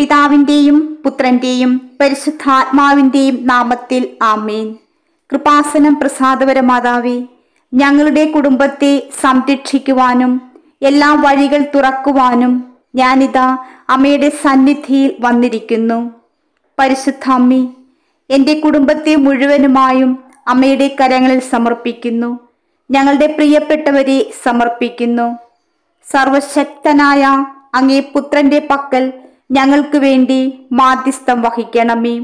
പിതാവിന്റെയും പുത്രന്റെയും പരിശുദ്ധാത്മാവിന്റെയും നാമത്തിൽ ആമേൻ. കൃപാസനം പ്രസാദപര മാതാവേ, ഞങ്ങളുടെ കുടുംബത്തെ സംരക്ഷിക്കുവാനും എല്ലാ വഴികൾ തുറക്കുവാനും ഞാനിതാ അമ്മയുടെ സന്നിധിയിൽ വന്നിരിക്കുന്നു. പരിശുദ്ധ അമ്മേ, എൻ്റെ കുടുംബത്തെ മുഴുവനുമായും അമ്മയുടെ കരങ്ങളിൽ സമർപ്പിക്കുന്നു. ഞങ്ങളുടെ പ്രിയപ്പെട്ടവരെ സമർപ്പിക്കുന്നു. സർവശക്തനായ അങ്ങേ പുത്രന്റെ പക്കൽ ഞങ്ങൾക്ക് വേണ്ടി മാധ്യസ്ഥം വഹിക്കണമേ.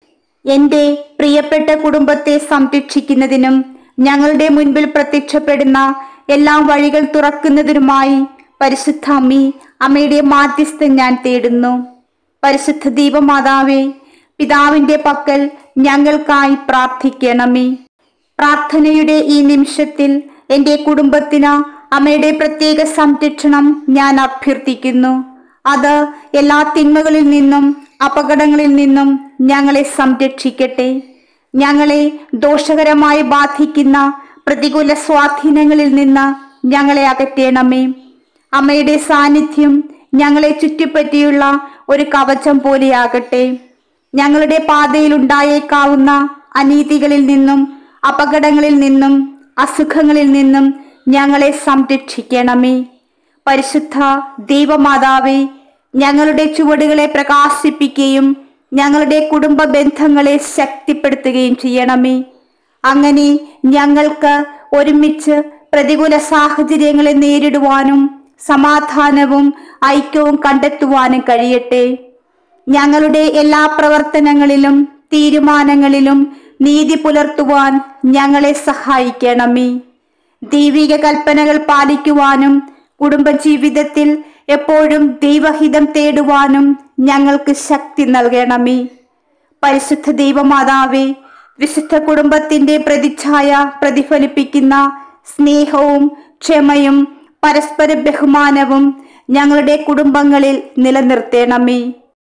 എൻ്റെ പ്രിയപ്പെട്ട കുടുംബത്തെ സംരക്ഷിക്കുന്നതിനും ഞങ്ങളുടെ മുൻപിൽ പ്രത്യക്ഷപ്പെടുന്ന എല്ലാ വഴികൾ തുറക്കുന്നതിനുമായി പരിശുദ്ധ അമ്മേ, അമ്മയുടെ മാധ്യസ്ഥം ഞാൻ തേടുന്നു. പരിശുദ്ധ ദൈവമാതാവേ, പിതാവിന്റെ പക്കൽ ഞങ്ങൾക്കായി പ്രാർത്ഥിക്കണമേ. പ്രാർത്ഥനയുടെ ഈ നിമിഷത്തിൽ എൻ്റെ കുടുംബത്തിന് അമ്മയുടെ പ്രത്യേക സംരക്ഷണം ഞാൻ അഭ്യർത്ഥിക്കുന്നു. അത് എല്ലാ തിന്മകളിൽ നിന്നും അപകടങ്ങളിൽ നിന്നും ഞങ്ങളെ സംരക്ഷിക്കട്ടെ. ഞങ്ങളെ ദോഷകരമായി ബാധിക്കുന്ന പ്രതികൂല സ്വാധീനങ്ങളിൽ നിന്ന് ഞങ്ങളെ അകറ്റണമേ. അമ്മയുടെ സാന്നിധ്യം ഞങ്ങളെ ചുറ്റിപ്പറ്റിയുള്ള ഒരു കവചം പോലെയാകട്ടെ. ഞങ്ങളുടെ പാതയിൽ ഉണ്ടായേക്കാവുന്ന അനീതികളിൽ നിന്നും അപകടങ്ങളിൽ നിന്നും അസുഖങ്ങളിൽ നിന്നും ഞങ്ങളെ സംരക്ഷിക്കണമേ. പരിശുദ്ധ ദൈവമാതാവേ, ഞങ്ങളുടെ ചുവടുകളെ പ്രകാശിപ്പിക്കുകയും ഞങ്ങളുടെ കുടുംബ ബന്ധങ്ങളെ ശക്തിപ്പെടുത്തുകയും ചെയ്യണമേ. അങ്ങനെ ഞങ്ങൾക്ക് ഒരുമിച്ച് പ്രതികൂല സാഹചര്യങ്ങളെ നേരിടുവാനും സമാധാനവും ഐക്യവും കണ്ടെത്തുവാനും കഴിയട്ടെ. ഞങ്ങളുടെ എല്ലാ പ്രവർത്തനങ്ങളിലും തീരുമാനങ്ങളിലും നീതി പുലർത്തുവാൻ ഞങ്ങളെ സഹായിക്കണമേ. ദൈവിക കൽപ്പനകൾ പാലിക്കുവാനും കുടുംബജീവിതത്തിൽ എപ്പോഴും ദൈവഹിതം തേടുവാനും ഞങ്ങൾക്ക് ശക്തി നൽകണമേ. പരിശുദ്ധ ദൈവമാതാവേ, വിശുദ്ധ കുടുംബത്തിന്റെ പ്രതിച്ഛായ പ്രതിഫലിപ്പിക്കുന്ന സ്നേഹവും ക്ഷമയും പരസ്പര ബഹുമാനവും ഞങ്ങളുടെ കുടുംബങ്ങളിൽ നിലനിർത്തണമേ.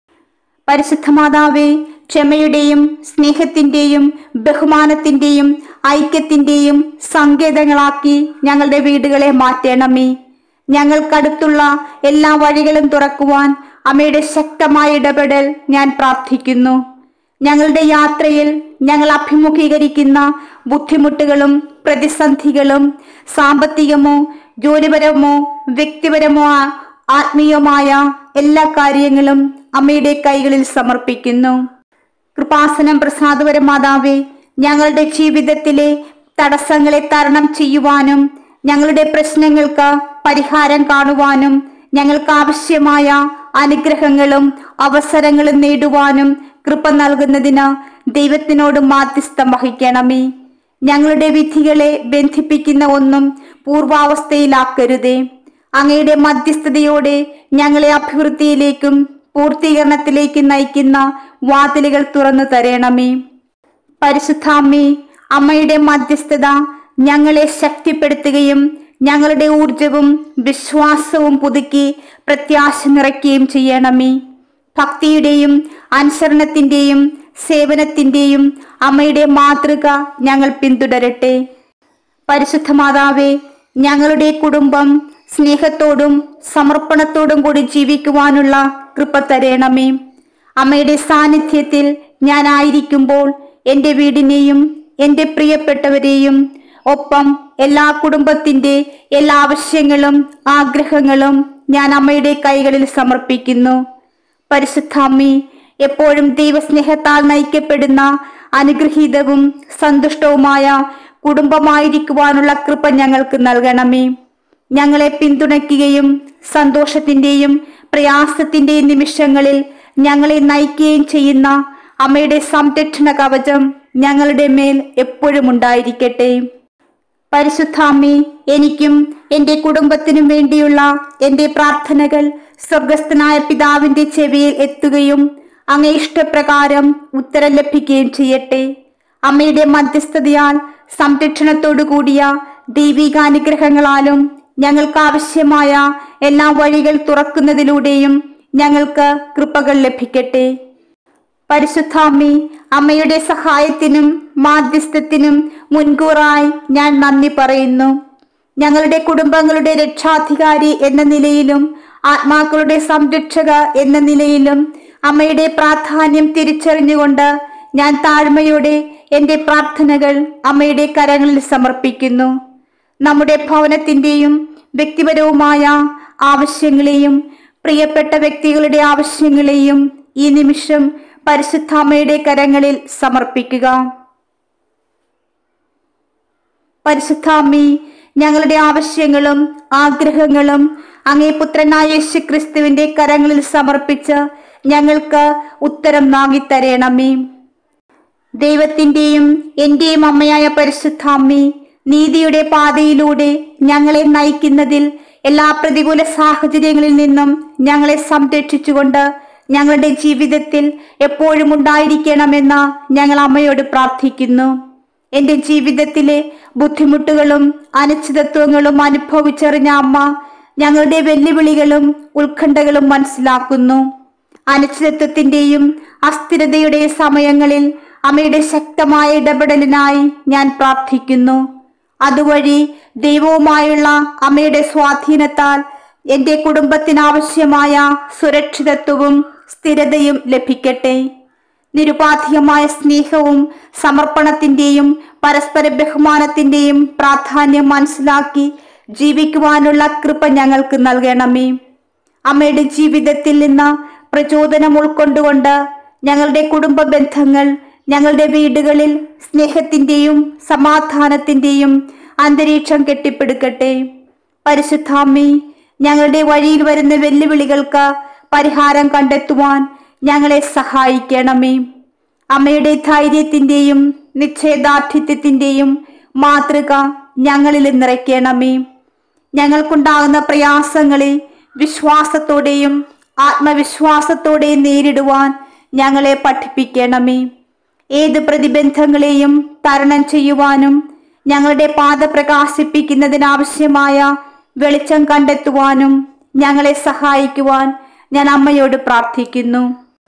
പരിശുദ്ധ മാതാവേ, ക്ഷമയുടെയും സ്നേഹത്തിന്റെയും ബഹുമാനത്തിന്റെയും ഐക്യത്തിന്റെയും സങ്കേതങ്ങളാക്കി ഞങ്ങളുടെ വീടുകളെ മാറ്റണമേ. ഞങ്ങൾക്കടുത്തുള്ള എല്ലാ വഴികളും തുറക്കുവാൻ അമ്മയുടെ ശക്തമായ ഇടപെടൽ ഞാൻ പ്രാർത്ഥിക്കുന്നു. ഞങ്ങളുടെ യാത്രയിൽ ഞങ്ങൾ അഭിമുഖീകരിക്കുന്ന ബുദ്ധിമുട്ടുകളും പ്രതിസന്ധികളും സാമ്പത്തികമോ ജോലിപരമോ വ്യക്തിപരമോ ആത്മീയമായ എല്ലാ കാര്യങ്ങളും അമ്മയുടെ കൈകളിൽ സമർപ്പിക്കുന്നു. കൃപാസനം പ്രസാദപര മാതാവേ, ഞങ്ങളുടെ ജീവിതത്തിലെ തടസ്സങ്ങളെ തരണം ചെയ്യുവാനും ഞങ്ങളുടെ പ്രശ്നങ്ങൾക്ക് പരിഹാരം കാണുവാനും ഞങ്ങൾക്ക് ആവശ്യമായ അനുഗ്രഹങ്ങളും അവസരങ്ങളും നേടുവാനും കൃപ നൽകുന്നതിന് ദൈവത്തിനോട് മാധ്യസ്ഥം വഹിക്കണമേ. ഞങ്ങളുടെ വിധികളെ ബന്ധിപ്പിക്കുന്ന ഒന്നും പൂർവാവസ്ഥയിലാക്കരുതേ. അങ്ങയുടെ മധ്യസ്ഥതയോടെ ഞങ്ങളെ അഭിവൃദ്ധിയിലേക്കും പൂർത്തീകരണത്തിലേക്ക് നയിക്കുന്ന വാതിലുകൾ തുറന്നു തരണമേ. പരിശുദ്ധാമ്മേ, അമ്മയുടെ മധ്യസ്ഥത ഞങ്ങളെ ശക്തിപ്പെടുത്തുകയും ഞങ്ങളുടെ ഊർജവും വിശ്വാസവും പുതുക്കി പ്രത്യാശ നിറയ്ക്കുകയും ചെയ്യണമേ. ഭക്തിയുടെയും അനുസരണത്തിന്റെയും സേവനത്തിന്റെയും അമ്മയുടെ മാതൃക ഞങ്ങൾ പിന്തുടരട്ടെ. പരിശുദ്ധ മാതാവേ, ഞങ്ങളുടെ കുടുംബം സ്നേഹത്തോടും സമർപ്പണത്തോടും കൂടി ജീവിക്കുവാനുള്ള കൃപ തരണമേ. അമ്മയുടെ സാന്നിധ്യത്തിൽ ഞാനായിരിക്കുമ്പോൾ എൻ്റെ വീടിനെയും എൻ്റെ പ്രിയപ്പെട്ടവരെയും ഒപ്പം എല്ലാ കുടുംബത്തിൻ്റെ എല്ലാ ആവശ്യങ്ങളും ആഗ്രഹങ്ങളും ഞാൻ അമ്മയുടെ കൈകളിൽ സമർപ്പിക്കുന്നു. പരിശുദ്ധ അമ്മേ, എപ്പോഴും ദൈവസ്നേഹത്താൽ നയിക്കപ്പെടുന്ന അനുഗ്രഹീതവും സന്തുഷ്ടവുമായ കുടുംബമായിരിക്കുവാനുള്ള കൃപ ഞങ്ങൾക്ക് നൽകണമേ. ഞങ്ങളെ പിന്തുണയ്ക്കുകയും സന്തോഷത്തിന്റെയും പ്രയാസത്തിന്റെയും നിമിഷങ്ങളിൽ ഞങ്ങളെ നയിക്കുകയും ചെയ്യുന്ന അമ്മയുടെ സംരക്ഷണ കവചം ഞങ്ങളുടെ മേൽ എപ്പോഴും ഉണ്ടായിരിക്കട്ടെ. പരിശുദ്ധ അമ്മേ, എനിക്കും എൻ്റെ കുടുംബത്തിനും വേണ്ടിയുള്ള എൻ്റെ പ്രാർത്ഥനകൾ സ്വർഗസ്ഥനായ പിതാവിന്റെ ചെവിയിൽ എത്തുകയും അങ്ങേ ഇഷ്ടപ്രകാരം ഉത്തരം ലഭിക്കുകയും ചെയ്യട്ടെ. അമ്മയുടെ മധ്യസ്ഥതയാൽ സംരക്ഷണത്തോടു കൂടിയ ദൈവികാനുഗ്രഹങ്ങളാലും ഞങ്ങൾക്ക് ആവശ്യമായ എല്ലാ വഴികൾ തുറക്കുന്നതിലൂടെയും ഞങ്ങൾക്ക് കൃപകൾ ലഭിക്കട്ടെ. പരിശുദ്ധ അമ്മേ, അമ്മയുടെ സഹായത്തിനും മാധ്യസ്ഥത്തിനും മുൻകൂറായി ഞാൻ നന്ദി പറയുന്നു. ഞങ്ങളുടെ കുടുംബങ്ങളുടെ രക്ഷാധികാരി എന്ന നിലയിലും ആത്മാക്കളുടെ സംരക്ഷക എന്ന നിലയിലും അമ്മയുടെ പ്രാധാന്യം തിരിച്ചറിഞ്ഞുകൊണ്ട് ഞാൻ താഴ്മയോടെ എൻ്റെ പ്രാർത്ഥനകൾ അമ്മയുടെ കരങ്ങളിൽ സമർപ്പിക്കുന്നു. നമ്മുടെ ഭവനത്തിൻ്റെയും വ്യക്തിപരവുമായ ആവശ്യങ്ങളെയും പ്രിയപ്പെട്ട വ്യക്തികളുടെ ആവശ്യങ്ങളെയും ഈ നിമിഷം പരിശുദ്ധ അമ്മയുടെ കരങ്ങളിൽ സമർപ്പിക്കുക. പരിശുദ്ധ അമ്മേ, ഞങ്ങളുടെ ആവശ്യങ്ങളും ആഗ്രഹങ്ങളും അങ്ങേ പുത്രനായ യേശുക്രിസ്തുവിന്റെ കരങ്ങളിൽ സമർപ്പിച്ച് ഞങ്ങൾക്ക് ഉത്തരം നാങ്ങിത്തരേണമേ. ദൈവത്തിന്റെയും എന്റെയും അമ്മയായ പരിശുദ്ധ അമ്മേ, നീതിയുടെ പാതയിലൂടെ ഞങ്ങളെ നയിക്കുന്നതിൽ എല്ലാ പ്രതികൂല സാഹചര്യങ്ങളിൽ നിന്നും ഞങ്ങളെ സംരക്ഷിച്ചുകൊണ്ട് ഞങ്ങളുടെ ജീവിതത്തിൽ എപ്പോഴും ഉണ്ടായിരിക്കണമെന്ന് ഞങ്ങൾ അമ്മയോട് പ്രാർത്ഥിക്കുന്നു. എൻ്റെ ജീവിതത്തിലെ ബുദ്ധിമുട്ടുകളും അനിശ്ചിതത്വങ്ങളും അനുഭവിച്ചറിഞ്ഞ അമ്മ ഞങ്ങളുടെ വെല്ലുവിളികളും ഉത്കണ്ഠകളും മനസ്സിലാക്കുന്നു. അനിശ്ചിതത്വത്തിന്റെയും അസ്ഥിരതയുടെയും സമയങ്ങളിൽ അമ്മയുടെ ശക്തമായ ഇടപെടലിനായി ഞാൻ പ്രാർത്ഥിക്കുന്നു. അതുവഴി ദൈവവുമായുള്ള അമ്മയുടെ സ്വാധീനത്താൽ എൻ്റെ കുടുംബത്തിനാവശ്യമായ സുരക്ഷിതത്വവും സ്ഥിരതയും ലഭിക്കട്ടെ. നിരുപാധികമായ സ്നേഹവും സമർപ്പണത്തിന്റെയും പരസ്പര ബഹുമാനത്തിന്റെയും പ്രാധാന്യം മനസ്സിലാക്കി ജീവിക്കുവാനുള്ള കൃപ ഞങ്ങൾക്ക് നൽകണമേ. അമ്മയുടെ ജീവിതത്തിൽ നിന്ന് പ്രചോദനം ഉൾക്കൊണ്ടുകൊണ്ട് ഞങ്ങളുടെ കുടുംബ ബന്ധങ്ങൾ ഞങ്ങളുടെ വീടുകളിൽ സ്നേഹത്തിന്റെയും സമാധാനത്തിന്റെയും അന്തരീക്ഷം കെട്ടിപ്പടുക്കട്ടെ. പരിശുദ്ധ അമ്മേ, ഞങ്ങളുടെ വഴിയിൽ വരുന്ന വെല്ലുവിളികൾക്ക് പരിഹാരം കണ്ടെത്തുവാൻ ഞങ്ങളെ സഹായിക്കണമേ. അമ്മയുടെ ധൈര്യത്തിന്റെയും നിശ്ചയദാർഢ്യത്തിന്റെയും മാതൃക ഞങ്ങളിൽ നിറയ്ക്കണമേ. ഞങ്ങൾക്കുണ്ടാകുന്ന പ്രയാസങ്ങളെ വിശ്വാസത്തോടെയും ആത്മവിശ്വാസത്തോടെയും നേരിടുവാൻ ഞങ്ങളെ പഠിപ്പിക്കണമേ. ഏത് പ്രതിബന്ധങ്ങളെയും തരണം ചെയ്യുവാനും ഞങ്ങളുടെ പാത പ്രകാശിപ്പിക്കുന്നതിനാവശ്യമായ വെളിച്ചം കണ്ടെത്തുവാനും ഞങ്ങളെ സഹായിക്കുവാൻ ഞാൻ അമ്മയോട് പ്രാർത്ഥിക്കുന്നു.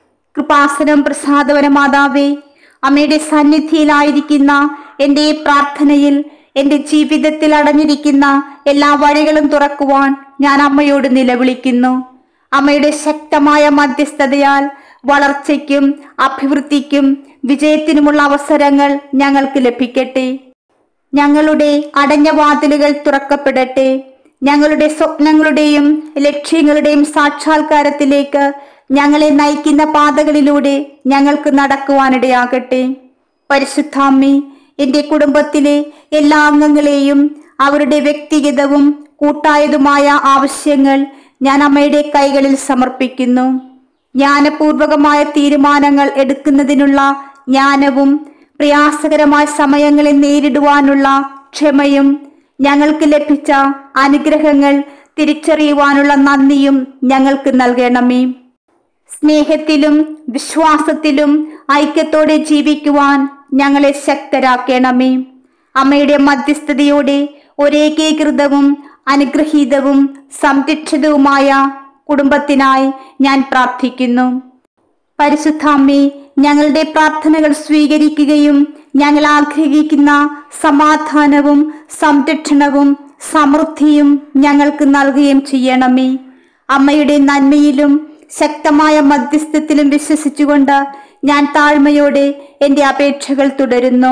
കൃപാസനം പ്രസാദവര മാതാവേ, അമ്മയുടെ സന്നിധിയിലായിരിക്കുന്ന എൻ്റെ പ്രാർത്ഥനയിൽ എൻ്റെ ജീവിതത്തിൽ അടഞ്ഞിരിക്കുന്ന എല്ലാ വഴികളും തുറക്കുവാൻ ഞാൻ അമ്മയോട് നിലവിളിക്കുന്നു. അമ്മയുടെ ശക്തമായ മധ്യസ്ഥതയാൽ വളർച്ചയ്ക്കും അഭിവൃദ്ധിക്കും വിജയത്തിനുമുള്ള അവസരങ്ങൾ ഞങ്ങൾക്ക് ലഭിക്കട്ടെ. ഞങ്ങളുടെ അടഞ്ഞ വാതിലുകൾ തുറക്കപ്പെടട്ടെ. ഞങ്ങളുടെ സ്വപ്നങ്ങളുടെയും ലക്ഷ്യങ്ങളുടെയും സാക്ഷാത്കാരത്തിലേക്ക് ഞങ്ങളെ നയിക്കുന്ന പാതകളിലൂടെ ഞങ്ങൾക്ക് നടക്കുവാനിടയാകട്ടെ. പരിശുദ്ധ അമ്മേ, എൻ്റെ കുടുംബത്തിലെ എല്ലാ അംഗങ്ങളെയും അവരുടെ വ്യക്തിഗതവും കൂട്ടായതുമായ ആവശ്യങ്ങൾ ഞാൻ അമ്മയുടെ കൈകളിൽ സമർപ്പിക്കുന്നു. ജ്ഞാനപൂർവകമായ തീരുമാനങ്ങൾ എടുക്കുന്നതിനുള്ള ജ്ഞാനവും പ്രയാസകരമായ സമയങ്ങളെ നേരിടുവാനുള്ള ക്ഷമയും ഞങ്ങൾക്ക് ലഭിച്ച അനുഗ്രഹങ്ങൾ തിരിച്ചറിയുവാനുള്ള നന്ദിയും ഞങ്ങൾക്ക് നൽകണമേ. സ്നേഹത്തിലും വിശ്വാസത്തിലും ഐക്യത്തോടെ ജീവിക്കുവാൻ ഞങ്ങളെ ശക്തരാക്കണമേ. അമ്മയുടെ മധ്യസ്ഥതയോടെ ഒരേകീകൃതവും അനുഗ്രഹീതവും സംരക്ഷിതവുമായ കുടുംബത്തിനായി ഞാൻ പ്രാർത്ഥിക്കുന്നു. പരിശുദ്ധ അമ്മേ, ഞങ്ങളുടെ പ്രാർത്ഥനകൾ സ്വീകരിക്കുകയും ഞങ്ങൾ ആഗ്രഹിക്കുന്ന സമാധാനവും സംരക്ഷണവും സമൃദ്ധിയും ഞങ്ങൾക്ക് നൽകുകയും ചെയ്യണമേ. അമ്മയുടെ നന്മയിലും ശക്തമായ മധ്യസ്ഥത്തിലും വിശ്വസിച്ചുകൊണ്ട് ഞാൻ താഴ്മയോടെ എൻ്റെ അപേക്ഷകൾ തുടരുന്നു.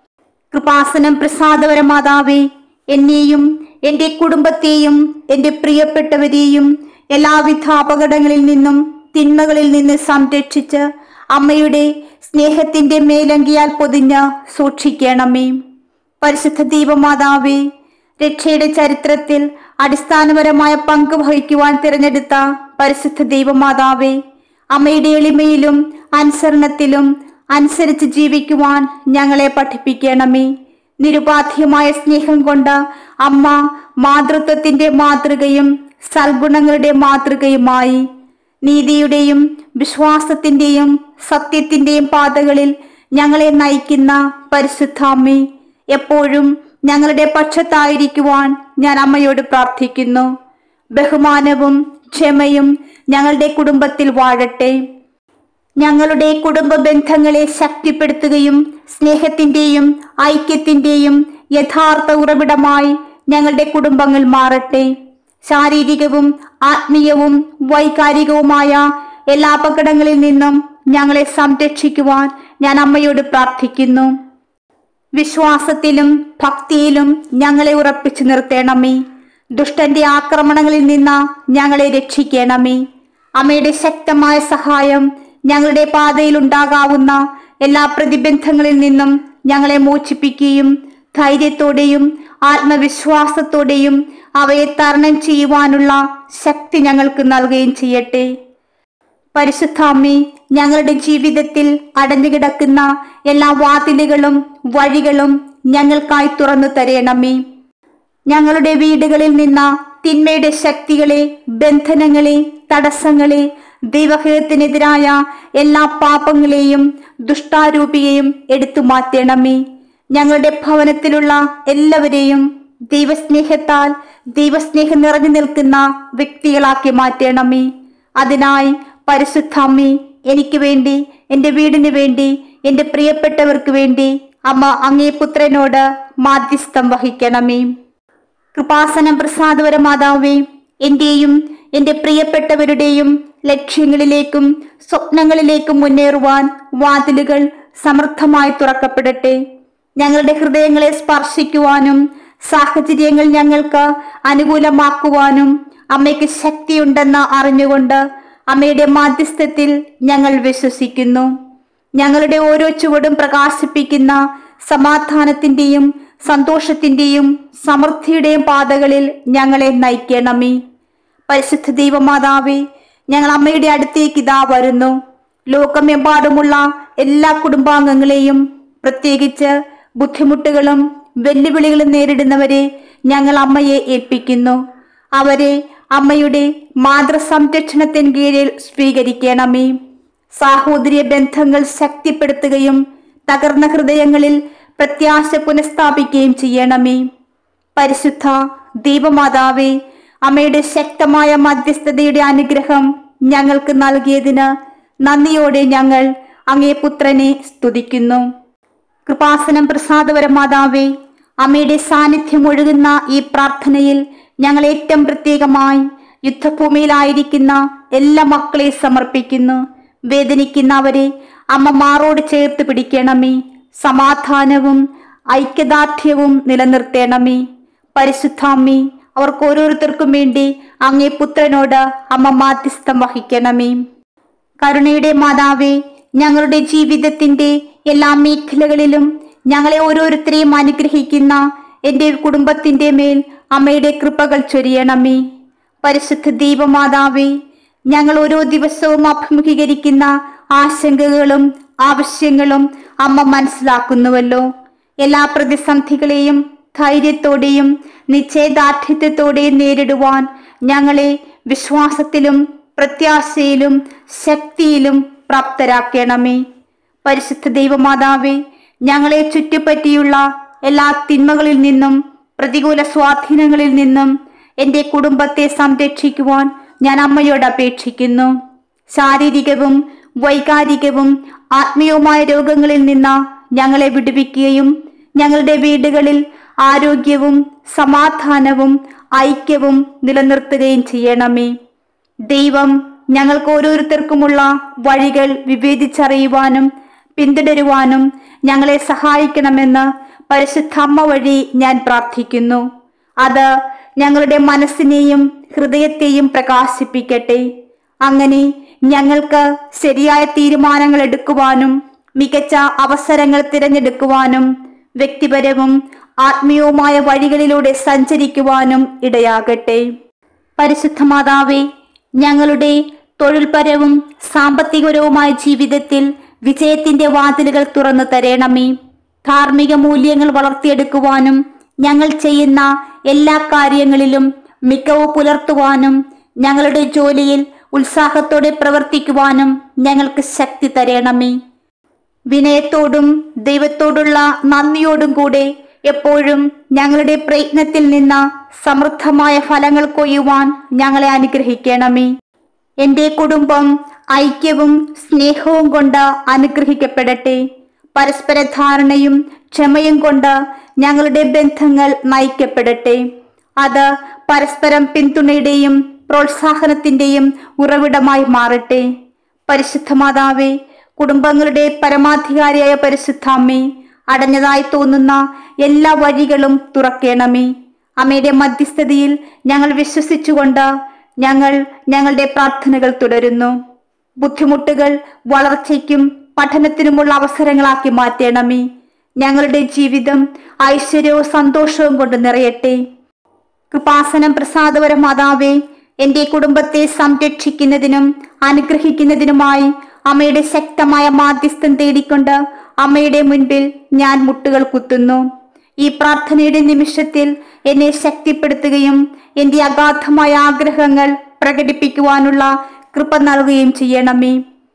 കൃപാസനം പ്രസാദവര മാതാവേ, എന്നെയും എൻ്റെ കുടുംബത്തെയും എൻ്റെ പ്രിയപ്പെട്ടവരെയും എല്ലാവിധ അപകടങ്ങളിൽ നിന്നും തിന്മകളിൽ നിന്ന് സംരക്ഷിച്ച് അമ്മയുടെ സ്നേഹത്തിന്റെ മേലങ്കിയാൽ പൊതിഞ്ഞ് സൂക്ഷിക്കണമേ. പരിശുദ്ധ ദൈവമാതാവേ, രക്ഷയുടെ ചരിത്രത്തിൽ അടിസ്ഥാനപരമായ പങ്ക് വഹിക്കുവാൻ തിരഞ്ഞെടുത്ത പരിശുദ്ധ ദൈവമാതാവേ, അമ്മയുടെ എളിമയിലും അനുസരണത്തിലും അനുസരിച്ച് ജീവിക്കുവാൻ ഞങ്ങളെ പഠിപ്പിക്കണമേ. നിരുപാധികമായ സ്നേഹം കൊണ്ട് അമ്മ മാതൃത്വത്തിന്റെ മാതൃകയും സൽഗുണങ്ങളുടെ മാതൃകയുമായി നീതിയുടെയും വിശ്വാസത്തിന്റെയും സത്യത്തിന്റെയും പാതകളിൽ ഞങ്ങളെ നയിക്കുന്ന പരിശുദ്ധ അമ്മേ, എപ്പോഴും ഞങ്ങളുടെ പക്ഷത്തായിരിക്കുവാൻ ഞാൻ അമ്മയോട് പ്രാർത്ഥിക്കുന്നു. ബഹുമാനവും ക്ഷമയും ഞങ്ങളുടെ കുടുംബത്തിൽ വാഴട്ടെ. ഞങ്ങളുടെ കുടുംബ ബന്ധങ്ങളെ ശക്തിപ്പെടുത്തുകയും സ്നേഹത്തിന്റെയും ഐക്യത്തിന്റെയും യഥാർത്ഥ ഉറവിടമായി ഞങ്ങളുടെ കുടുംബങ്ങൾ മാറട്ടെ. ശാരീരികവും ആത്മീയവും വൈകാരികവുമായ എല്ലാ അപകടങ്ങളിൽ നിന്നും ഞങ്ങളെ സംരക്ഷിക്കുവാൻ ഞാൻ അമ്മയോട് പ്രാർത്ഥിക്കുന്നു. വിശ്വാസത്തിലും ഭക്തിയിലും ഞങ്ങളെ ഉറപ്പിച്ചു നിർത്തണമേ. ദുഷ്ടന്റെ ആക്രമണങ്ങളിൽ നിന്ന് ഞങ്ങളെ രക്ഷിക്കണമേ. അമ്മയുടെ ശക്തമായ സഹായം ഞങ്ങളുടെ പാതയിൽ ഉണ്ടാകാവുന്ന എല്ലാ പ്രതിബന്ധങ്ങളിൽ നിന്നും ഞങ്ങളെ മോചിപ്പിക്കുകയും ധൈര്യത്തോടെയും ആത്മവിശ്വാസത്തോടെയും അവയെ തരണം ചെയ്യുവാനുള്ള ശക്തി ഞങ്ങൾക്ക് നൽകുകയും ചെയ്യട്ടെ. പരിശുദ്ധ അമ്മേ, ഞങ്ങളുടെ ജീവിതത്തിൽ അടഞ്ഞുകിടക്കുന്ന എല്ലാ വാതിലുകളും വഴികളും ഞങ്ങൾക്കായി തുറന്നു തരണമേ. ഞങ്ങളുടെ വീടുകളിൽ നിന്ന് തിന്മയുടെ ശക്തികളെ, ബന്ധനങ്ങളെ, തടസ്സങ്ങളെ, ദൈവഹിതത്തിനെതിരായ എല്ലാ പാപങ്ങളെയും ദുഷ്ടാരൂപിയെയും എടുത്തു മാറ്റണമേ. ഞങ്ങളുടെ ഭവനത്തിലുള്ള എല്ലാവരെയും ദൈവസ്നേഹത്താൽ ദൈവസ്നേഹം നിറഞ്ഞു നിൽക്കുന്ന വ്യക്തികളാക്കി മാറ്റണമേ. അതിനായി പരിശുദ്ധ അമ്മേ, എനിക്ക് വേണ്ടി, എൻ്റെ വീടിന് വേണ്ടി, എൻ്റെ പ്രിയപ്പെട്ടവർക്ക് വേണ്ടി അമ്മ അങ്ങേ പുത്രനോട് മാധ്യസ്ഥം വഹിക്കണമേ. കൃപാസനം പ്രസാദവര മാതാവേ, എന്റെയും എൻ്റെ പ്രിയപ്പെട്ടവരുടെയും ലക്ഷ്യങ്ങളിലേക്കും സ്വപ്നങ്ങളിലേക്കും മുന്നേറുവാൻ വാതിലുകൾ സമൃദ്ധമായി തുറക്കപ്പെടട്ടെ. ഞങ്ങളുടെ ഹൃദയങ്ങളെ സ്പർശിക്കുവാനും സാഹചര്യങ്ങൾ ഞങ്ങൾക്ക് അനുകൂലമാക്കുവാനും അമ്മയ്ക്ക് ശക്തിയുണ്ടെന്ന് അറിഞ്ഞുകൊണ്ട് അമ്മയുടെ മാധ്യസ്ഥത്തിൽ ഞങ്ങൾ വിശ്വസിക്കുന്നു. ഞങ്ങളുടെ ഓരോ ചുവടും പ്രകാശിപ്പിക്കുന്ന സമാധാനത്തിന്റെയും സന്തോഷത്തിന്റെയും സമൃദ്ധിയുടെയും പാതകളിൽ ഞങ്ങളെ നയിക്കണമേ. പരിശുദ്ധ ദൈവമാതാവേ, ഞങ്ങൾ അമ്മയുടെ അടുത്തേക്ക് ഇതാ വരുന്നു. ലോകമെമ്പാടുമുള്ള എല്ലാ കുടുംബാംഗങ്ങളെയും, പ്രത്യേകിച്ച് ബുദ്ധിമുട്ടുകളും വെല്ലുവിളികളും നേരിടുന്നവരെ ഞങ്ങൾ അമ്മയെ ഏൽപ്പിക്കുന്നു. അവരെ അമ്മയുടെ മാതൃസംരക്ഷണത്തിന് കീഴിൽ സ്വീകരിക്കണമേ. സാഹോദര്യ ബന്ധങ്ങൾ ശക്തിപ്പെടുത്തുകയും തകർന്ന ഹൃദയങ്ങളിൽ പ്രത്യാശ പുനഃസ്ഥാപിക്കുകയും ചെയ്യണമേ. പരിശുദ്ധ ദൈവമാതാവേ, അമ്മയുടെ ശക്തമായ മധ്യസ്ഥതയുടെ അനുഗ്രഹം ഞങ്ങൾക്ക് നൽകിയതിന് നന്ദിയോടെ ഞങ്ങൾ അങ്ങേ പുത്രനെ സ്തുതിക്കുന്നു. കൃപാസനം പ്രസാദവര മാതാവേ, അമ്മയുടെ സാന്നിധ്യം ഒഴുകുന്ന ഈ പ്രാർത്ഥനയിൽ ഞങ്ങൾ ഏറ്റവും പ്രത്യേകമായി യുദ്ധഭൂമിയിലായിരിക്കുന്ന എല്ലാ മക്കളെ സമർപ്പിക്കുന്നു. വേദനിക്കുന്നവരെ അമ്മ മാറോട് ചേർത്ത് പിടിക്കണമേ. സമാധാനവും ഐക്യദാർഢ്യവും നിലനിർത്തണമേ. പരിശുദ്ധാമ്മേ, അവർക്ക് ഓരോരുത്തർക്കും വേണ്ടി അങ്ങേ പുത്രനോട് അമ്മ മാധ്യസ്ഥം വഹിക്കണമേ. കരുണയുടെ മാതാവേ, ഞങ്ങളുടെ ജീവിതത്തിന്റെ എല്ലാ മേഖലകളിലും ഞങ്ങളെ ഓരോരുത്തരെയും അനുഗ്രഹിക്കുന്ന എൻ്റെ കുടുംബത്തിന്റെ മേൽ അമ്മയുടെ കൃപകൾ ചൊരിയണമേ. പരിശുദ്ധ ദൈവമാതാവേ, ഞങ്ങൾ ഓരോ ദിവസവും അഭിമുഖീകരിക്കുന്ന ആശങ്കകളും ആവശ്യങ്ങളും അമ്മ മനസ്സിലാക്കുന്നുവല്ലോ. എല്ലാ പ്രതിസന്ധികളെയും ധൈര്യത്തോടെയും നിശ്ചയദാർഢ്യത്തോടെയും നേരിടുവാൻ ഞങ്ങളെ വിശ്വാസത്തിലും പ്രത്യാശയിലും ശക്തിയിലും പ്രാപ്തരാക്കണമേ. പരിശുദ്ധ ദൈവമാതാവേ, ഞങ്ങളെ ചുറ്റിപ്പറ്റിയുള്ള എല്ലാ തിന്മകളിൽ നിന്നും പ്രതികൂല സ്വാധീനങ്ങളിൽ നിന്നും എൻ്റെ കുടുംബത്തെ സംരക്ഷിക്കുവാൻ ഞാൻ അമ്മയോട് അപേക്ഷിക്കുന്നു. ശാരീരികവും വൈകാരികവും ആത്മീയവുമായ രോഗങ്ങളിൽ നിന്ന് ഞങ്ങളെ വിടുവിക്കുകയും ഞങ്ങളുടെ വീടുകളിൽ ആരോഗ്യവും സമാധാനവും ഐക്യവും നിലനിർത്തുകയും ചെയ്യണമേ. ദൈവം ഞങ്ങൾക്ക് ഓരോരുത്തർക്കുമുള്ള വഴികൾ വിവേചിച്ചറിയുവാനും പിന്തുടരുവാനും ഞങ്ങളെ സഹായിക്കണമെന്ന് പരിശുദ്ധ അമ്മ വഴി ഞാൻ പ്രാർത്ഥിക്കുന്നു. അത് ഞങ്ങളുടെ മനസ്സിനെയും ഹൃദയത്തെയും പ്രകാശിപ്പിക്കട്ടെ. അങ്ങനെ ഞങ്ങൾക്ക് ശരിയായ തീരുമാനങ്ങൾ എടുക്കുവാനും മികച്ച അവസരങ്ങൾ തിരഞ്ഞെടുക്കുവാനും വ്യക്തിപരവും ആത്മീയവുമായ വഴികളിലൂടെ സഞ്ചരിക്കുവാനും ഇടയാകട്ടെ. പരിശുദ്ധ മാതാവേ, ഞങ്ങളുടെ തൊഴിൽപരവും സാമ്പത്തികപരവുമായ ജീവിതത്തിൽ വിജയത്തിന്റെ വാതിലുകൾ തുറന്നു തരണമേ. ധാർമ്മിക മൂല്യങ്ങൾ വളർത്തിയെടുക്കുവാനും ഞങ്ങൾ ചെയ്യുന്ന എല്ലാ കാര്യങ്ങളിലും മികവ് പുലർത്തുവാനും ഞങ്ങളുടെ ജോലിയിൽ ഉത്സാഹത്തോടെ പ്രവർത്തിക്കുവാനും ഞങ്ങൾക്ക് ശക്തി തരണമേ. വിനയത്തോടും ദൈവത്തോടുള്ള നന്ദിയോടും കൂടെ എപ്പോഴും ഞങ്ങളുടെ പ്രയത്നത്തിൽ നിന്ന് സമൃദ്ധമായ ഫലങ്ങൾ കൊയ്യുവാൻ ഞങ്ങളെ അനുഗ്രഹിക്കണമേ. എൻ്റെ കുടുംബം ഐക്യവും സ്നേഹവും കൊണ്ട് അനുഗ്രഹിക്കപ്പെടട്ടെ. പരസ്പര ധാരണയും ക്ഷമയും കൊണ്ട് ഞങ്ങളുടെ ബന്ധങ്ങൾ നയിക്കപ്പെടട്ടെ. അത് പരസ്പരം പിന്തുണയുടെയും പ്രോത്സാഹനത്തിന്റെയും ഉറവിടമായി മാറട്ടെ. പരിശുദ്ധ മാതാവേ, കുടുംബങ്ങളുടെ പരമാധികാരിയായ പരിശുദ്ധ അമ്മേ, അടഞ്ഞതായി തോന്നുന്ന എല്ലാ വഴികളും തുറക്കണമേ. അമ്മയുടെ മധ്യസ്ഥതയിൽ ഞങ്ങൾ വിശ്വസിച്ചുകൊണ്ട് ഞങ്ങളുടെ പ്രാർത്ഥനകൾ തുടരുന്നു. ബുദ്ധിമുട്ടുകൾ വളർച്ചയ്ക്കും പഠനത്തിനുമുള്ള അവസരങ്ങളാക്കി മാറ്റണമേ. ഞങ്ങളുടെ ജീവിതം ഐശ്വര്യവും സന്തോഷവും കൊണ്ട് നിറയട്ടെ. കൃപാസനം പ്രസാദപര മാതാവേ, എന്റെ കുടുംബത്തെ സംരക്ഷിക്കുന്നതിനും അനുഗ്രഹിക്കുന്നതിനുമായി അമ്മയുടെ ശക്തമായ മാധ്യസ്ഥം തേടിക്കൊണ്ട് അമ്മയുടെ മുൻപിൽ ഞാൻ മുട്ടുകൾ കുത്തുന്നു. ഈ പ്രാർത്ഥനയുടെ നിമിഷത്തിൽ എന്നെ ശക്തിപ്പെടുത്തുകയും എന്റെ അഗാധമായ ആഗ്രഹങ്ങൾ പ്രകടിപ്പിക്കുവാനുള്ള കൃപ നൽകുകയും ചെയ്യണമേ.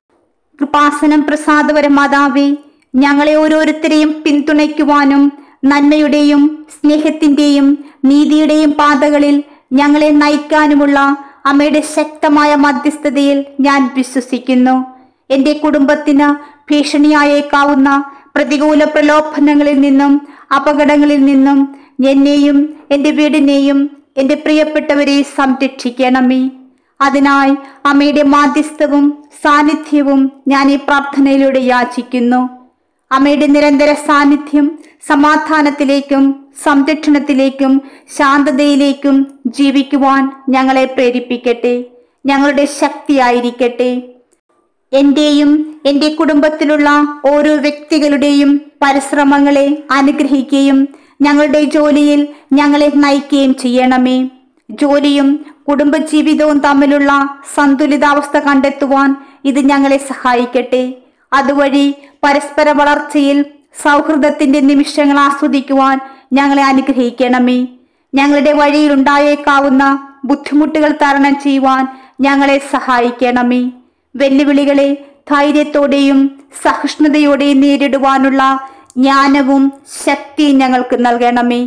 കൃപാസനം പ്രസാദപര മാതാവേ, ഞങ്ങളെ ഓരോരുത്തരെയും പിന്തുണയ്ക്കുവാനും നന്മയുടെയും സ്നേഹത്തിന്റെയും നീതിയുടെയും പാതകളിൽ ഞങ്ങളെ നയിക്കാനുമുള്ള അമ്മയുടെ ശക്തമായ മധ്യസ്ഥതയിൽ ഞാൻ വിശ്വസിക്കുന്നു. എന്റെ കുടുംബത്തിന് ഭീഷണിയായേക്കാവുന്ന പ്രതികൂല പ്രലോഭനങ്ങളിൽ നിന്നും അപകടങ്ങളിൽ നിന്നും എന്നെയും എന്റെ വീടിനെയും എന്റെ പ്രിയപ്പെട്ടവരെയും സംരക്ഷിക്കണമേ. അതിനായി അമ്മയുടെ മാധ്യസ്ഥവും സാന്നിധ്യവും ഞാൻ ഈ പ്രാർത്ഥനയിലൂടെ യാചിക്കുന്നു. അമ്മയുടെ നിരന്തര സാന്നിധ്യം സമാധാനത്തിലേക്കും സംരക്ഷണത്തിലേക്കും ശാന്തതയിലേക്കും ജീവിക്കുവാൻ ഞങ്ങളെ പ്രേരിപ്പിക്കട്ടെ, ഞങ്ങളുടെ ശക്തിയായിരിക്കട്ടെ. എന്റെയും എന്റെ കുടുംബത്തിലുള്ള ഓരോ വ്യക്തികളുടെയും പരിശ്രമങ്ങളെ അനുഗ്രഹിക്കുകയും ഞങ്ങളുടെ ജോലിയിൽ ഞങ്ങളെ നയിക്കുകയും ചെയ്യണമേ. ജോലിയും കുടുംബജീവിതവും തമ്മിലുള്ള സന്തുലിതാവസ്ഥ കണ്ടെത്തുവാൻ ഇത് ഞങ്ങളെ സഹായിക്കട്ടെ. അതുവഴി പരസ്പര വളർച്ചയിൽ സൗഹൃദത്തിന്റെ നിമിഷങ്ങൾ ആസ്വദിക്കുവാൻ ഞങ്ങളെ അനുഗ്രഹിക്കണമേ. ഞങ്ങളുടെ വഴിയിൽ ഉണ്ടായേക്കാവുന്ന ബുദ്ധിമുട്ടുകൾ തരണം ചെയ്യുവാൻ ഞങ്ങളെ സഹായിക്കണമേ. വെല്ലുവിളികളെ ധൈര്യത്തോടെയും സഹിഷ്ണുതയോടെയും നേരിടുവാനുള്ള ജ്ഞാനവും ശക്തിയും ഞങ്ങൾക്ക് നൽകണമേ.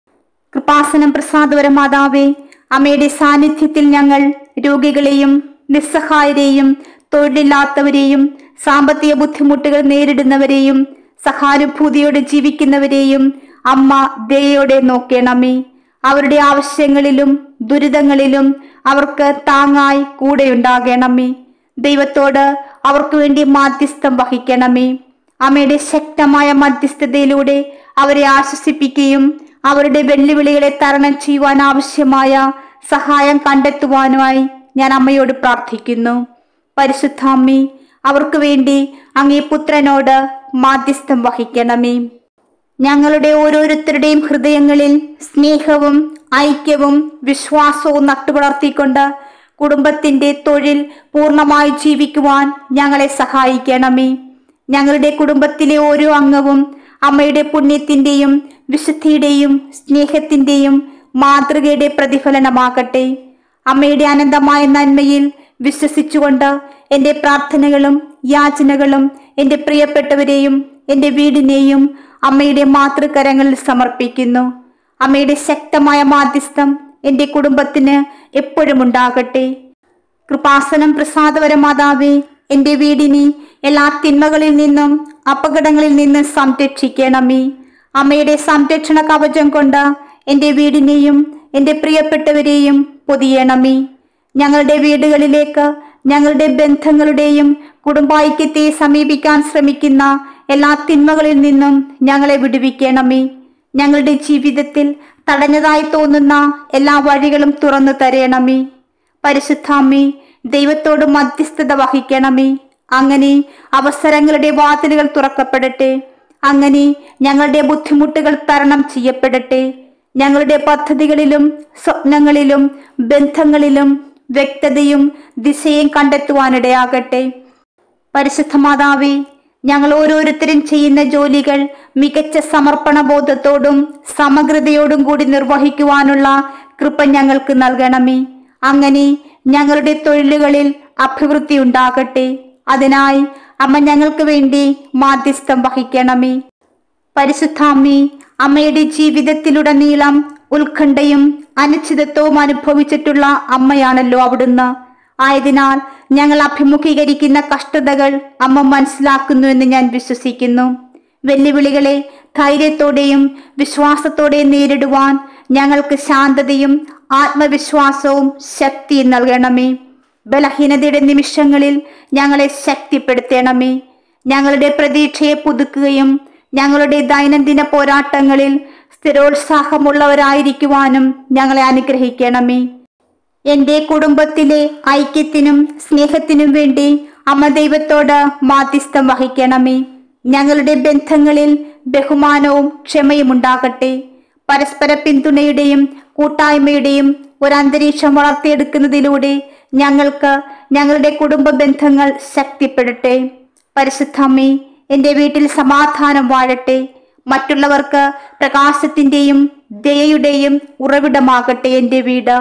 കൃപാസനം പ്രസാദപര മാതാവേ, അമ്മയുടെ സാന്നിധ്യത്തിൽ ഞങ്ങൾ രോഗികളെയും നിസ്സഹായരെയും തൊഴിലില്ലാത്തവരെയും സാമ്പത്തിക ബുദ്ധിമുട്ടുകൾ നേരിടുന്നവരെയും സഹാനുഭൂതിയോടെ ജീവിക്കുന്നവരെയും അമ്മ ദയയോടെ നോക്കണമേ. അവരുടെ ആവശ്യങ്ങളിലും ദുരിതങ്ങളിലും അവർക്ക് താങ്ങായി കൂടെയുണ്ടാകണമേ. ദൈവത്തോട് അവർക്ക് വേണ്ടി മാധ്യസ്ഥം വഹിക്കണമേ. അമ്മയുടെ ശക്തമായ മധ്യസ്ഥതയിലൂടെ അവരെ ആശ്വസിപ്പിക്കുകയും അവരുടെ വെല്ലുവിളികളെ തരണം ചെയ്യുവാൻ ആവശ്യമായ സഹായം കണ്ടെത്തുവാനുമായി ഞാൻ അമ്മയോട് പ്രാർത്ഥിക്കുന്നു. പരിശുദ്ധ അമ്മേ, അവർക്ക് വേണ്ടി അങ്ങേ പുത്രനോട് മാധ്യസ്ഥം വഹിക്കണമേ. ഞങ്ങളുടെ ഓരോരുത്തരുടെയും ഹൃദയങ്ങളിൽ സ്നേഹവും ഐക്യവും വിശ്വാസവും നട്ടുവളർത്തിക്കൊണ്ട് കുടുംബത്തിന്റെ തൊഴിൽ പൂർണ്ണമായി ജീവിക്കുവാൻ ഞങ്ങളെ സഹായിക്കണമേ. ഞങ്ങളുടെ കുടുംബത്തിലെ ഓരോ അംഗവും അമ്മയുടെ പുണ്യത്തിന്റെയും വിശുദ്ധിയുടെയും സ്നേഹത്തിന്റെയും മാതൃകയുടെ പ്രതിഫലനമാകട്ടെ. അമ്മയുടെ അനന്തമായ നന്മയിൽ വിശ്വസിച്ചുകൊണ്ട് എൻ്റെ പ്രാർത്ഥനകളും യാചനകളും എൻ്റെ പ്രിയപ്പെട്ടവരെയും എൻ്റെ വീടിനെയും അമ്മയുടെ മാതൃകരങ്ങളിൽ സമർപ്പിക്കുന്നു. അമ്മയുടെ ശക്തമായ മാധ്യസ്ഥം എൻ്റെ കുടുംബത്തിന് എപ്പോഴും ഉണ്ടാകട്ടെ. കൃപാസനം പ്രസാദപര മാതാവേ, എൻ്റെ വീടിനെ എല്ലാ തിന്മകളിൽ നിന്നും അപകടങ്ങളിൽ നിന്നും സംരക്ഷിക്കണമേ. അമ്മയുടെ സംരക്ഷണ കവചം കൊണ്ട് എൻ്റെ വീടിനെയും എൻ്റെ പ്രിയപ്പെട്ടവരെയും പൊതിയണമേ. ഞങ്ങളുടെ വീടുകളിലേക്ക് ഞങ്ങളുടെ ബന്ധങ്ങളുടെയും കുടുംബൈക്യത്തെ സമീപിക്കാൻ ശ്രമിക്കുന്ന എല്ലാ തിന്മകളിൽ നിന്നും ഞങ്ങളെ വിടുവിക്കണമേ. ഞങ്ങളുടെ ജീവിതത്തിൽ തടഞ്ഞതായി തോന്നുന്ന എല്ലാ വഴികളും തുറന്നു തരണമേ. പരിശുദ്ധ അമ്മേ, ദൈവത്തോട് മധ്യസ്ഥത വഹിക്കണമേ. അങ്ങനെ അവസരങ്ങളുടെ വാതിലുകൾ തുറക്കപ്പെടട്ടെ. അങ്ങനെ ഞങ്ങളുടെ ബുദ്ധിമുട്ടുകൾ തരണം ചെയ്യപ്പെടട്ടെ. ഞങ്ങളുടെ പദ്ധതികളിലും സ്വപ്നങ്ങളിലും ബന്ധങ്ങളിലും വ്യക്തതയും ദിശയും കണ്ടെത്തുവാനിടയാകട്ടെ. പരിശുദ്ധ മാതാവേ, ഞങ്ങൾ ഓരോരുത്തരും ചെയ്യുന്ന ജോലികൾ മികച്ച സമർപ്പണ ബോധത്തോടും സമഗ്രതയോടും കൂടി നിർവഹിക്കുവാനുള്ള കൃപ ഞങ്ങൾക്ക് നൽകണമേ. അങ്ങനെ ഞങ്ങളുടെ തൊഴിലുകളിൽ അഭിവൃദ്ധി ഉണ്ടാകട്ടെ. അതിനായി അമ്മ ഞങ്ങൾക്ക് വേണ്ടി മാധ്യസ്ഥം വഹിക്കണമേ. പരിശുദ്ധ അമ്മേ, അമ്മയുടെ ജീവിതത്തിലുടനീളം ഉത്കണ്ഠയും അനിശ്ചിതത്വവും അനുഭവിച്ചിട്ടുള്ള അമ്മയാണല്ലോ അവിടുന്ന്. ആയതിനാൽ ഞങ്ങൾ അഭിമുഖീകരിക്കുന്ന കഷ്ടതകൾ അമ്മ മനസ്സിലാക്കുന്നുവെന്ന് ഞാൻ വിശ്വസിക്കുന്നു. വെല്ലുവിളികളെ ധൈര്യത്തോടെയും വിശ്വാസത്തോടെയും നേരിടുവാൻ ഞങ്ങൾക്ക് ശാന്തതയും ആത്മവിശ്വാസവും ശക്തിയും നൽകണമേ. ബലഹീനതയുടെ നിമിഷങ്ങളിൽ ഞങ്ങളെ ശക്തിപ്പെടുത്തണമേ. ഞങ്ങളുടെ പ്രതീക്ഷയെ പുതുക്കുകയും ഞങ്ങളുടെ ദൈനംദിന പോരാട്ടങ്ങളിൽ സ്ഥിരോത്സാഹമുള്ളവരായിരിക്കുവാനും ഞങ്ങളെ അനുഗ്രഹിക്കണമേ. എൻ്റെ കുടുംബത്തിലെ ഐക്യത്തിനും സ്നേഹത്തിനും വേണ്ടി അമ്മ ദൈവത്തോട് മാധ്യസ്ഥം വഹിക്കണമേ. ഞങ്ങളുടെ ബന്ധങ്ങളിൽ ബഹുമാനവും ക്ഷമയും ഉണ്ടാകട്ടെ. പരസ്പര പിന്തുണയുടെയും കൂട്ടായ്മയുടെയും ഒരു അന്തരീക്ഷം വളർത്തിയെടുക്കുന്നതിലൂടെ ഞങ്ങൾക്ക് ഞങ്ങളുടെ കുടുംബ ബന്ധങ്ങൾ ശക്തിപ്പെടട്ടെ. പരിശുദ്ധമ്മേ, എൻ്റെ വീട്ടിൽ സമാധാനം വാഴട്ടെ. മറ്റുള്ളവർക്ക് പ്രകാശത്തിൻ്റെയും ദയയുടെയും ഉറവിടമാകട്ടെ എൻ്റെ വീട്.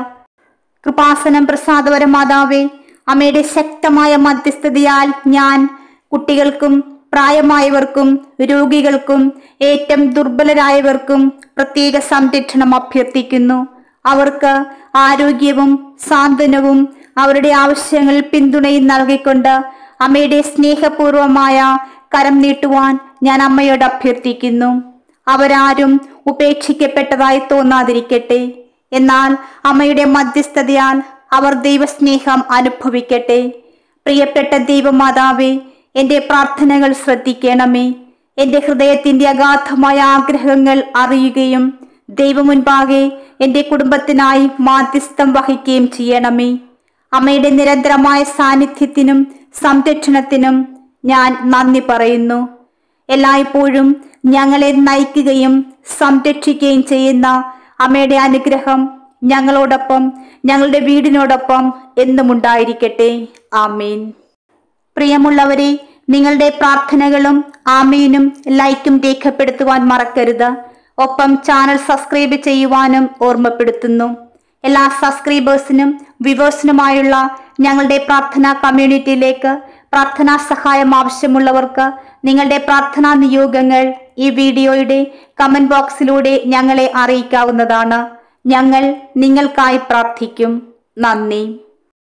കൃപാസനം പ്രസാദവര മാതാവേ, അമ്മയുടെ ശക്തമായ മധ്യസ്ഥതയാൽ ഞാൻ കുട്ടികൾക്കും പ്രായമായവർക്കും രോഗികൾക്കും ഏറ്റവും ദുർബലരായവർക്കും പ്രത്യേക സംരക്ഷണം അഭ്യർത്ഥിക്കുന്നു. അവർക്ക് ആരോഗ്യവും സാന്ത്വനവും അവരുടെ ആവശ്യങ്ങൾ പിന്തുണയും നൽകിക്കൊണ്ട് അമ്മയുടെ സ്നേഹപൂർവമായ കരം നീട്ടുവാൻ ഞാൻ അമ്മയോട് അഭ്യർത്ഥിക്കുന്നു. അവരാരും ഉപേക്ഷിക്കപ്പെട്ടതായി തോന്നാതിരിക്കട്ടെ. എന്നാൽ അമ്മയുടെ മധ്യസ്ഥതയാൽ അവർ ദൈവസ്നേഹം അനുഭവിക്കട്ടെ. പ്രിയപ്പെട്ട ദൈവമാതാവേ, എൻ്റെ പ്രാർത്ഥനകൾ ശ്രദ്ധിക്കണമേ. എൻ്റെ ഹൃദയത്തിൻ്റെ അഗാധമായ ആഗ്രഹങ്ങൾ അറിയുകയും ദൈവമുൻപാകെ എൻ്റെ കുടുംബത്തിനായി മാധ്യസ്ഥം വഹിക്കുകയും ചെയ്യണമേ. അമ്മയുടെ നിരന്തരമായ സാന്നിധ്യത്തിനും സംരക്ഷണത്തിനും ഞാൻ നന്ദി പറയുന്നു. എല്ലായ്പ്പോഴും ഞങ്ങളെ നയിക്കുകയും സംരക്ഷിക്കുകയും ചെയ്യുന്ന അമ്മയുടെ അനുഗ്രഹം ഞങ്ങളോടൊപ്പം ഞങ്ങളുടെ വീടിനോടൊപ്പം എന്നും ഉണ്ടായിരിക്കട്ടെ. ആമേൻ. പ്രിയമുള്ളവരെ, നിങ്ങളുടെ പ്രാർത്ഥനകളും ആമേനും ലൈക്കും രേഖപ്പെടുത്തുവാൻ മറക്കരുത്. ഒപ്പം ചാനൽ സബ്സ്ക്രൈബ് ചെയ്യുവാനും ഓർമ്മപ്പെടുത്തുന്നു. എല്ലാ സബ്സ്ക്രൈബേഴ്സിനും വ്യൂവേഴ്സിനുമായുള്ള ഞങ്ങളുടെ പ്രാർത്ഥനാ കമ്മ്യൂണിറ്റിയിലേക്ക് പ്രാർത്ഥനാ സഹായം ആവശ്യമുള്ളവർക്ക് നിങ്ങളുടെ പ്രാർത്ഥനാ നിയോഗങ്ങൾ ഈ വീഡിയോയുടെ കമന്റ് ബോക്സിലൂടെ ഞങ്ങളെ അറിയിക്കാവുന്നതാണ്. ഞങ്ങൾ നിങ്ങൾക്കായി പ്രാർത്ഥിക്കും. നന്ദി.